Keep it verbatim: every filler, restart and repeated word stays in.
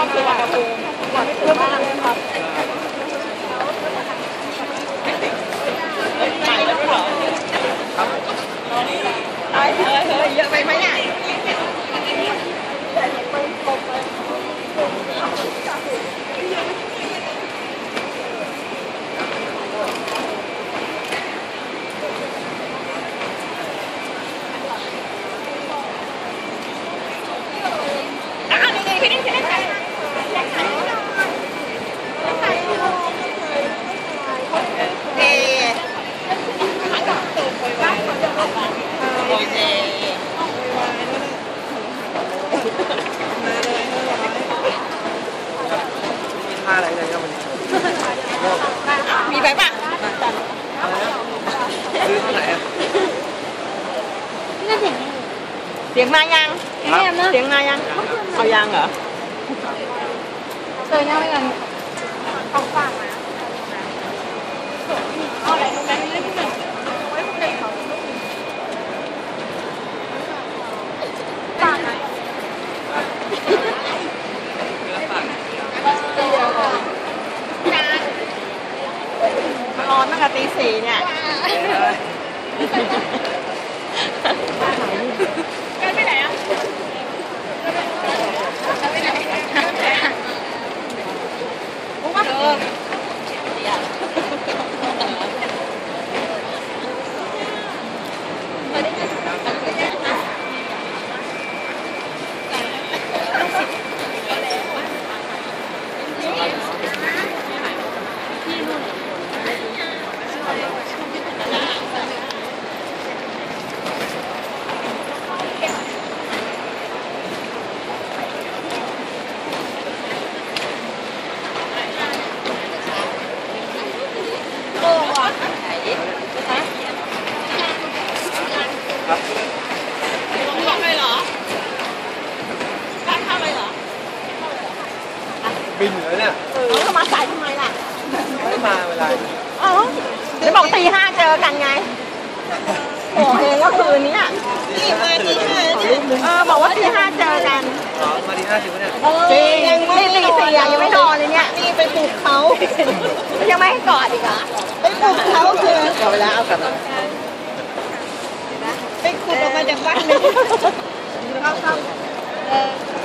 สุวรรณภูมิก่อนไม่ถึงบ้านเลยครับไปแล้วเหรอเฮ้ยเฮ้ยเยอะไปไหมเนี่ยอะไรเลยครับวันนี้มีไปปะซื้อเท่าไหร่อะนี่เสียงเสียงมายังเสียงมายังเอายังเหรอเจอยังไม่กันของฝากนะเอาอะไรตรงนั้นเล่นหนึ่งไว้พวกเด็กเขาฝากไหมร้อนตั้งแต่ตีสี่เนี่ยกันไปไหนอ่ะกันไปไหนปุ๊บมาเออบินเหรอเนี่ยเออมาสายทำไมล่ะไม่มาเวลาเออเดี๋ยวบอกตีห้าเจอกันไงโอ้เองก็คืนนี้อ่ะตีห้าตีห้าเออบอกว่าตีห้าเจอกันอ๋อมาตีห้าสิบเนี่ยจริงยังไม่ตีสี่ยังไม่นอนเลยเนี่ยนี่ไปปลุกเขายังไม่ให้กอดอีกเหรอไปปลุกเขาคือเอาเวลาเอากลับไปขุดออกมาจากบ้านเลยเข้าเข้า